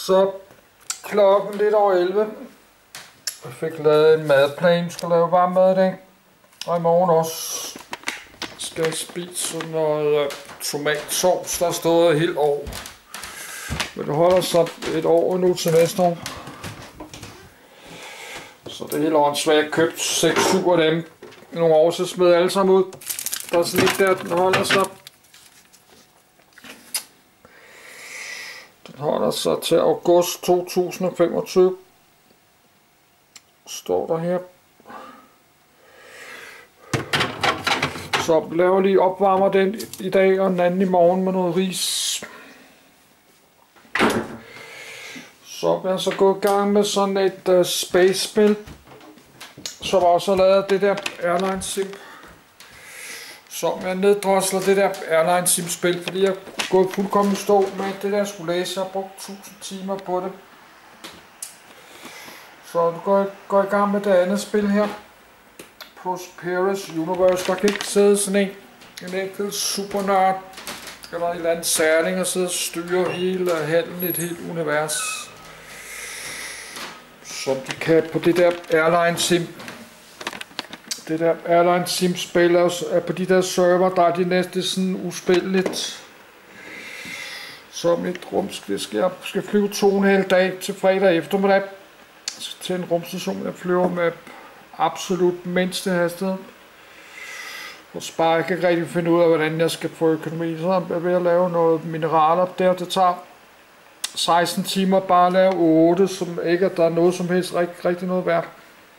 Så klokken lidt over 11. Jeg fik lavet en madplan. Jeg skal lave varm mad i dag. Og i morgen også skal jeg spise noget tomatsovs, der stod et helt år. Men det holder så et år nu til næste år. Så det er helt åndssvagt. Jeg købte 6-7 af dem nogle år, så smed alle sammen ud. Der er sådan lidt der, den holder så. Den holder så til august 2025. Står der her. Så laver lige opvarmer den i dag og den anden i morgen med noget ris. Så er jeg så gået i gang med sådan et space-spil, som også har lavet det der Airline Sim. Som jeg neddrosler det der Airline Sim spil, fordi jeg er gået fuldkommen stå med det der jeg skulle læse. Jeg har brugt 1000 timer på det. Så nu går jeg i gang med det andet spil her. Prosperous Universe. Der kan ikke sidde sådan en enkelt supernørd eller en eller anden særling og sidde og styre hele handlen i et helt univers. Som de kan på det der Airline Sim. Det der Airline Sim spil er på de der server, der er de næste sådan uspilleligt. Så mit rum skal flyve 2,5 dag til fredag eftermiddag til en rumstation, jeg flyver med absolut mindste hastighed. Og spare, jeg kan ikke rigtig finde ud af, hvordan jeg skal få økonomi. Så er jeg ved at lave noget mineraler der. Det tager 16 timer bare at lave 8, som ikke er der noget som helst rigtig noget værd.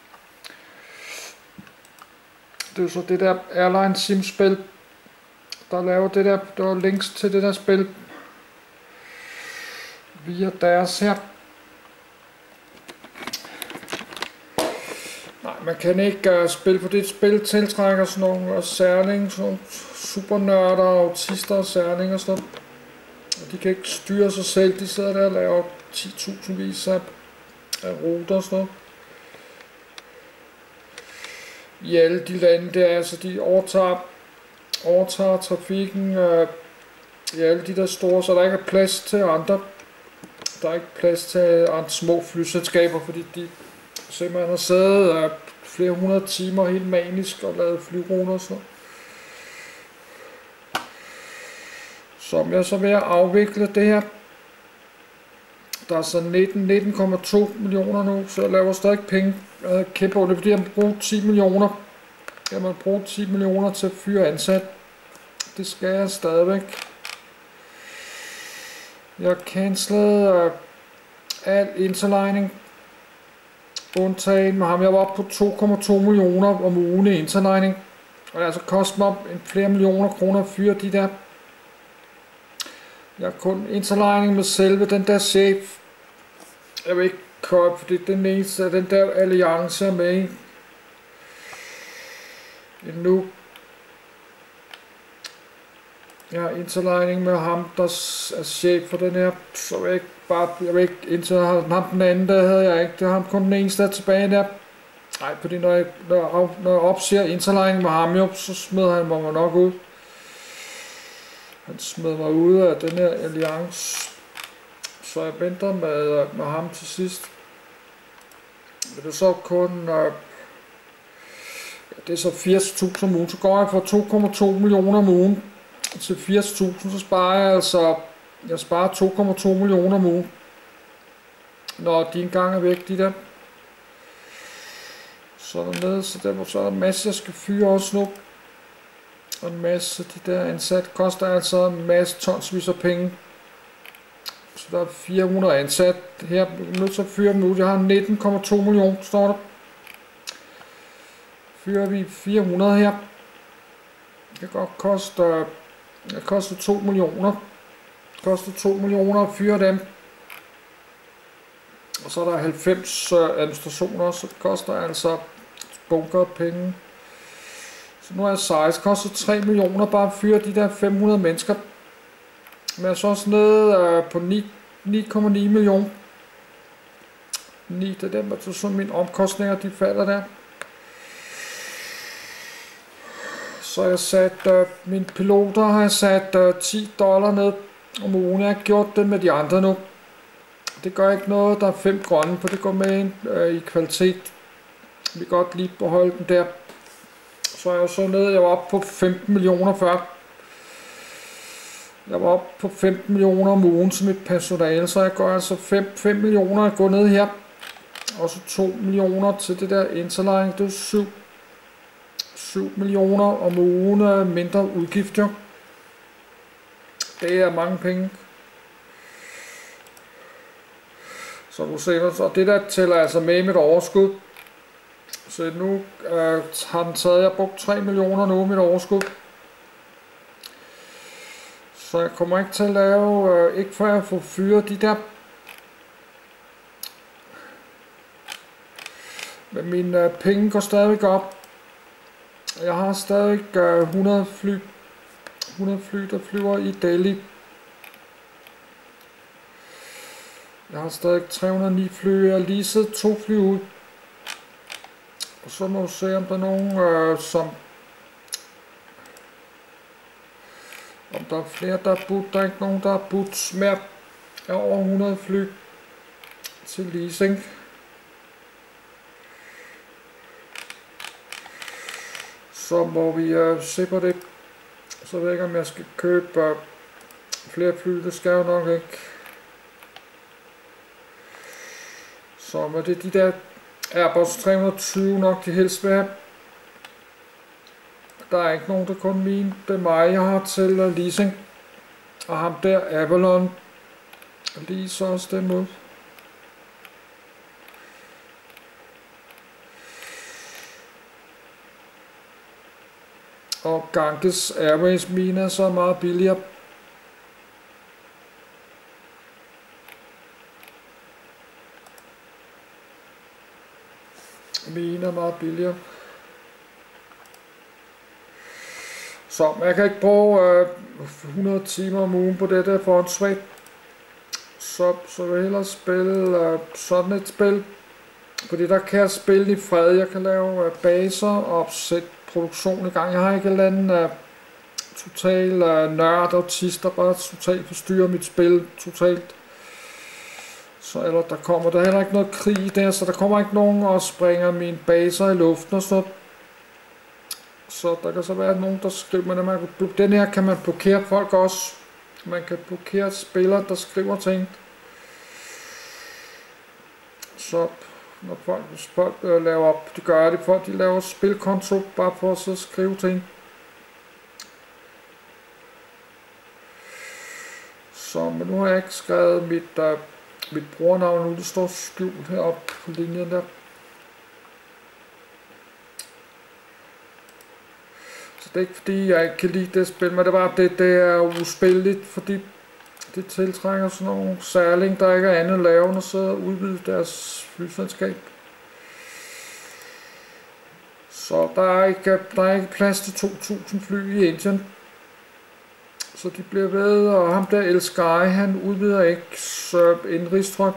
Det er så det der Airline Sim spil, der laver det der, der er links til det der spil via deres her. Nej, man kan ikke spille, for det spil tiltrækker sådan nogle særlinge, sådan nogle supernørder, autister og særlinge og sådan. Og de kan ikke styre sig selv, de sidder der og laver 10.000 vis af ruter og sådan noget. I alle de lande der, altså de overtager trafikken i alle de der store, så der ikke er plads til andre. Der er ikke plads til andre små flyselskaber, fordi de simpelthen har siddet flere hundrede timer helt manisk og lavet flyruter og sådan. Som jeg så ved at afvikle det her. Der er så 19,2 millioner nu, så jeg laver stadig penge. Jeg havde kæmpe over det, fordi jeg må bruge 10 millioner. Jeg må bruge 10 millioner til at fyre ansat. Det skal jeg stadigvæk. Jeg har cancelet al interlining. Undtagen med ham. Jeg var oppe på 2,2 millioner om ugen i interlining. Og det altså kostet mig flere millioner kroner at fyre de der. Jeg har kun interlining med selve den der chef. Jeg vil ikke købe, fordi den eneste af den der alliance er med i. Endnu. Jeg har interlining med ham, der er chef for den her. Så jeg vil ikke indtil ham den anden, der havde jeg ikke. Det er ham kun den eneste der tilbage der. Nej, fordi når jeg opsiger interlining med ham jo, så smed han mig nok ud. Han smed mig ud af den her alliance. Så jeg venter med ham til sidst. Men det er så kun det er så 80.000 om ugen. Så går jeg for 2,2 millioner om ugen til 80.000. Så sparer jeg altså, jeg sparer 2,2 millioner om ugen, når de engang er væk, de der. Så dernede, så er der en masse jeg skal fyre også nu. Og en masse de der ansat koster altså en masse tonsvis af penge. Så der er 400 ansat her. Nu så fyrer dem ud. Jeg har 19,2 millioner, står der. Fyrer vi 400 her. Det kan godt koste 2 millioner. Det koster 2 millioner at fyre dem. Og så er der 90 administrationer, så det koster altså bunker af penge. Så nu er jeg 16. Det koster 3 millioner bare at fyre de der 500 mennesker. Men jeg er så også nede på 9,9 millioner. 9, det er dem, så mine omkostninger, de falder der. Så jeg sat mine piloter har jeg sat $10 ned om ugen. Jeg har gjort det med de andre nu. det gør ikke noget, der er 5 grønne, for det går med ind i kvalitet. Vi kan godt lige beholde den der. Så er jeg så nede, jeg var oppe på 15 millioner før. Jeg var oppe på 15 millioner om ugen som et personale, så jeg går altså 5 millioner at gå ned her. Og så 2 millioner til det der Interline, det er 7 millioner om ugen mindre udgift, jo. Det er mange penge. Så du ser, og det der tæller altså med mit overskud. Så nu har den taget, jeg brugt 3 millioner nu mit overskud. Så jeg kommer ikke til at lave, ikke for at få fyret de der. Men mine penge går stadigvæk op. Jeg har stadig 100 fly, der flyver i Delhi. Jeg har stadig 309 fly. Jeg har leaset 2 fly ud. Og så må vi se, om der er nogen, som... Om der er flere, der er budt. Der er ikke nogen, der er budt mere. Jeg har over 100 fly til leasing. Så må vi se på det. Så ved jeg ikke, om jeg skal købe flere fly. Det skal jeg jo nok ikke. Så med det de der Airbus 320 nok de helst vil have. Der er ikke nogen, der kun mine. Det er mig, jeg har til leasing. Og ham der, Avalon, leaser også dem ud. Og Ganges Airways mine er så meget billigere. Mine er meget billigere. Så jeg kan ikke bruge 100 timer om ugen på det der for en svagt. Så vil jeg hellere spille sådan et spil. Fordi der kan jeg spille i fred. Jeg kan lave baser og sætte produktion i gang. Jeg har ikke en eller anden total nørd autist, der bare totalt forstyrrer mit spil totalt. Så eller der kommer der heller ikke noget krig der, så der kommer ikke nogen og springer mine baser i luften og sådan. Så der kan så være nogen, der skriver, men den her kan man blokere folk også. Man kan blokere spillere, der skriver ting. Så når folk laver op, de gør det, folk de laver spilkonto, bare for at så skrive ting. Så, men nu har jeg ikke skrevet mit brugernavn nu, det står skjult heroppe på linjen der. Så det er ikke fordi jeg ikke kan lide det spil, men det var det er uspilligt, fordi det tiltrækker sådan nogle særling, der ikke er andet at lave, end at sidde og udvide deres flyselskab. Så der er ikke plads til 2000 fly i Indien. Så de bliver ved, og ham der El Sky, han udvider ikke indrigstryk.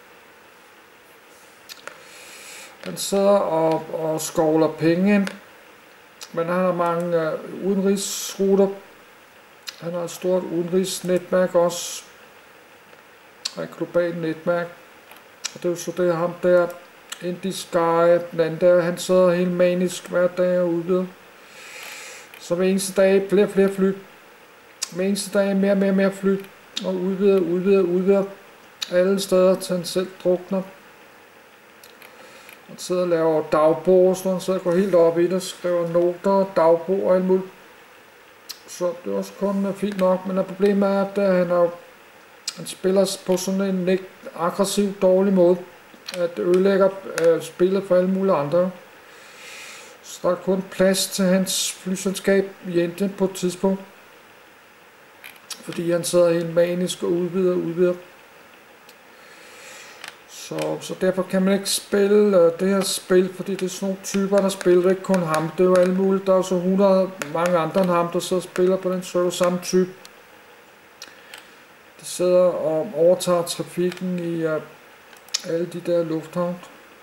Han sidder og skovler penge ind, men han har mange udenrigsruter. Han har et stort udenrigsnetværk også, og et globalt netværk. Og det er jo så det ham der, Indie Sky, den anden der, han sidder helt manisk hver dag og udvider. Så hver eneste dag flere fly. Hver eneste dag mere fly, og udvider alle steder, til han selv drukner. Han sidder og laver dagbog, så han sidder og går helt op i det, skriver noter, dagbog og alt muligt. Så det er også kun fint nok, men problemet er, at han spiller på sådan en aggressiv, dårlig måde, at det ødelægger spillet for alle mulige andre. Så der er kun plads til hans flyselskab i Indien på et tidspunkt. Fordi han sidder helt manisk og udvider. Så derfor kan man ikke spille det her spil, fordi det er sådan nogle typer, der spiller, ikke kun ham. Det er jo alle mulige, der er så 100 mange andre end ham, der sidder og spiller på den server, samme type. De sidder og overtager trafikken i alle de der lufthavn.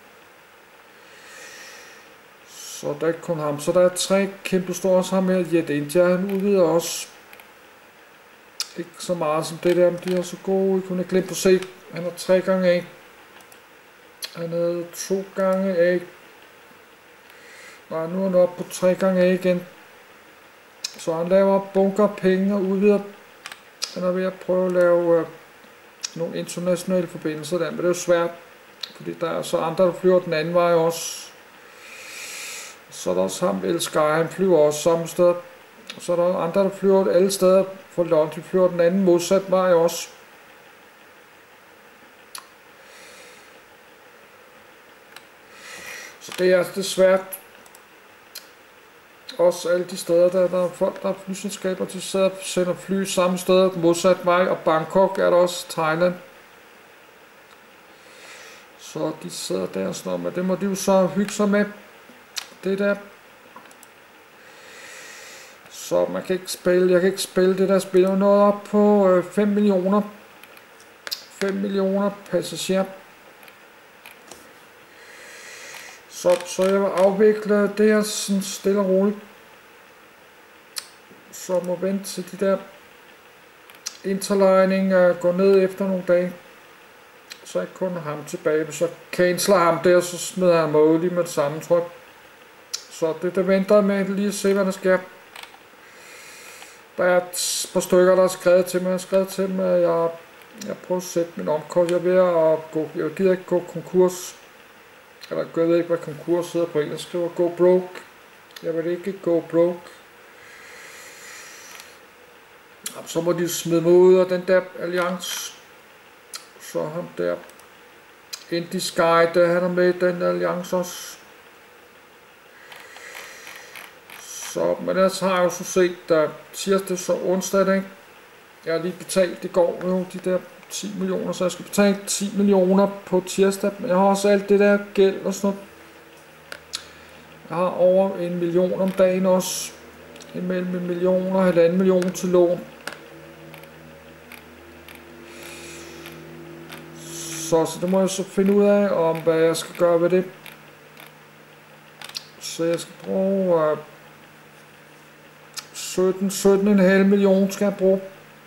Så der er ikke kun ham. Så der er 3 kæmpe store, også ham her, Jet India, han udvider også Ikke så meget som det der, men de er så gode. Jeg kunne glemt at se, han har 3 gange A. Han havde 2 gange A. Nej, nu er han oppe på 3 gange A igen. Så han laver bunker penge og udvider. Han er ved at prøve at lave nogle internationale forbindelser der, men det er jo svært. Fordi der er så andre, der flyver den anden vej også. Så er der også ham, El Sky, han flyver også samme sted. Så er der andre, der flyver alle steder for London. De flyver den anden modsat vej også. Så det er altså svært. Også alle de steder, der er folk, der er flyselskaber, de sender fly samme steder modsat vej. Og Bangkok er der også, Thailand. Så de sidder der og sådan noget, men det må de jo så hygge sig med. Det der. Så man kan ikke spille, jeg kan ikke spille det der spil. Jeg nåede op på 5 millioner. 5 millioner passagerer. Så jeg vil afvikle det her sådan stille og roligt. Så må vente til de der interlining går ned efter nogle dage. Så jeg kun ham tilbage. Hvis jeg canceler ham der, så smider jeg ham ud lige med det samme tryk. Så det venter med lige at se, hvad der sker. Der er et par stykker, der har skrevet til mig. Jeg har skrevet til mig, at jeg prøver at sætte min omkost. Jeg er ved at gå, jeg gider ikke gå konkurs. Eller jeg ved ikke, hvad konkurs hedder på engelsk. Jeg skriver go broke. Jeg vil ikke go broke. Så må de smide mig ud af den der alliance. Så ham der Indie Sky, der han er med i den alliance også. Så, men ellers har jeg jo så set, der tirsdag så onsdag, ikke? Jeg har lige betalt i går jo de der 10 millioner, så jeg skal betale 10 millioner på tirsdag. Men jeg har også alt det der gæld og sådan noget. Jeg har over 1 million om dagen også. Imellem 1 million og 1,5 million til lån. Så det må jeg så finde ud af, om hvad jeg skal gøre ved det. Så jeg skal bruge 17,5 millioner skal jeg bruge.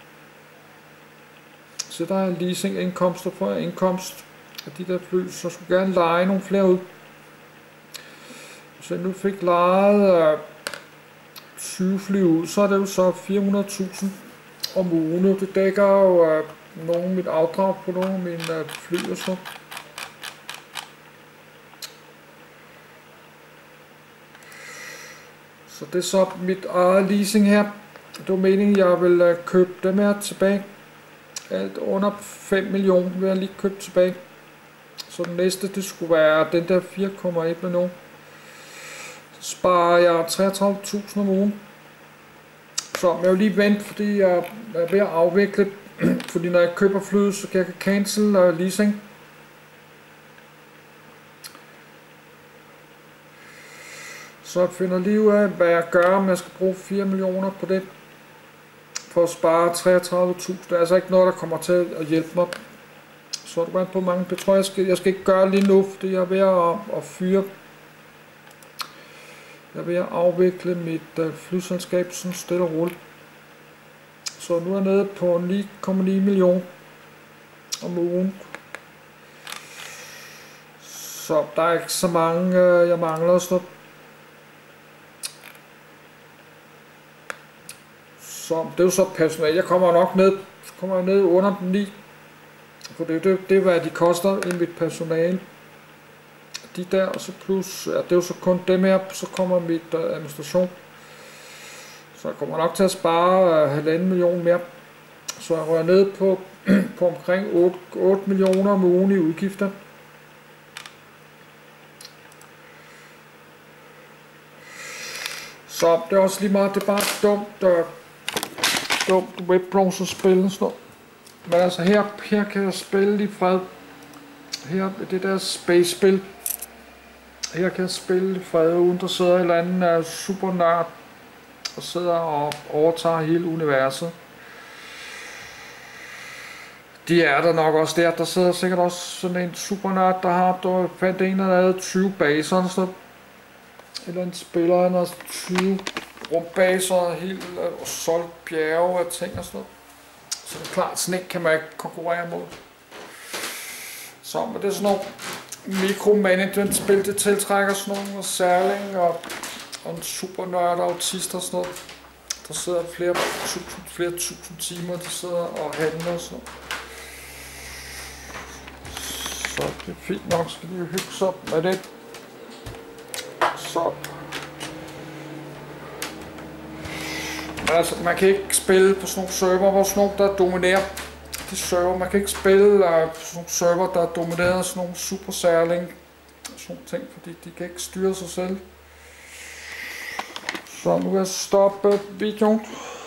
Så der er leasingindkomster for indkomst af de der fly, så jeg skulle gerne leje nogle flere ud. Så jeg nu fik lejet 20 fly ud, så er det jo så 400.000 om ugen. Det dækker jo nogle af mit afdrag på nogle af mine fly og så. Så det er så mit eget leasing her. Det var meningen, jeg vil købe dem her tilbage. Alt under 5 millioner vil jeg lige købe tilbage. Så den næste, det skulle være den der 4,1 millioner. Så sparer jeg 33.000 om ugen. Så jeg vil lige vente, fordi jeg er ved at afvikle. Fordi når jeg køber flyet, så kan jeg cancel leasing. Så jeg finder lige ud af, hvad jeg gør, om jeg skal bruge 4 millioner på det. For at spare 33.000. Det er altså ikke noget, der kommer til at hjælpe mig. Så er det bare på mange. Det tror jeg skal ikke gøre lige nu, fordi jeg er ved at fyre. Jeg er ved at afvikle mit flyselskab sådan stille og roligt. Så nu er jeg nede på 9,9 millioner om ugen. Så der er ikke så mange, jeg mangler sådan noget. Så det er jo så personale. Jeg kommer nok ned, under 9. For det er hvad de koster i mit personale. De der, og så plus, ja, det er jo så kun dem her, så kommer mit administration. Så jeg kommer nok til at spare 1,5 million mere. Så jeg rører ned på omkring 8 millioner om ugen i udgifter. Så det er også lige meget, det er bare dumt webbrowser-spil og sådan noget. Men altså her kan jeg spille i fred. Her det der space-spil. Her kan jeg spille i fred, uden der sidder en eller anden super nørd og sidder og overtager hele universet. De er der nok også der. Der sidder sikkert også sådan en super nørd, der fandt en, der havde 20 baser og sådan. Eller en spiller, han har 20 rumbaser og helt solgt bjerge af ting og sådan noget. Så det er klart, sådan ikke kan man ikke konkurrere mod. Så men det er sådan nogle mikromanagement-spil, det tiltrækker sådan nogle særling og en super nørd autister og sådan noget. Der sidder flere tusind timer, de sidder og handler og sådan noget. Så det er fint nok, skal de jo hygge sig op med det. Så. Men altså, man kan ikke spille på sådan nogle server, hvor sådan nogle, der dominerer de server. Man kan ikke spille på sådan nogle server, der er domineret af sådan nogle super særling. Sådan nogle ting, fordi de kan ikke styre sig selv. Så nu vil jeg stoppe videoen.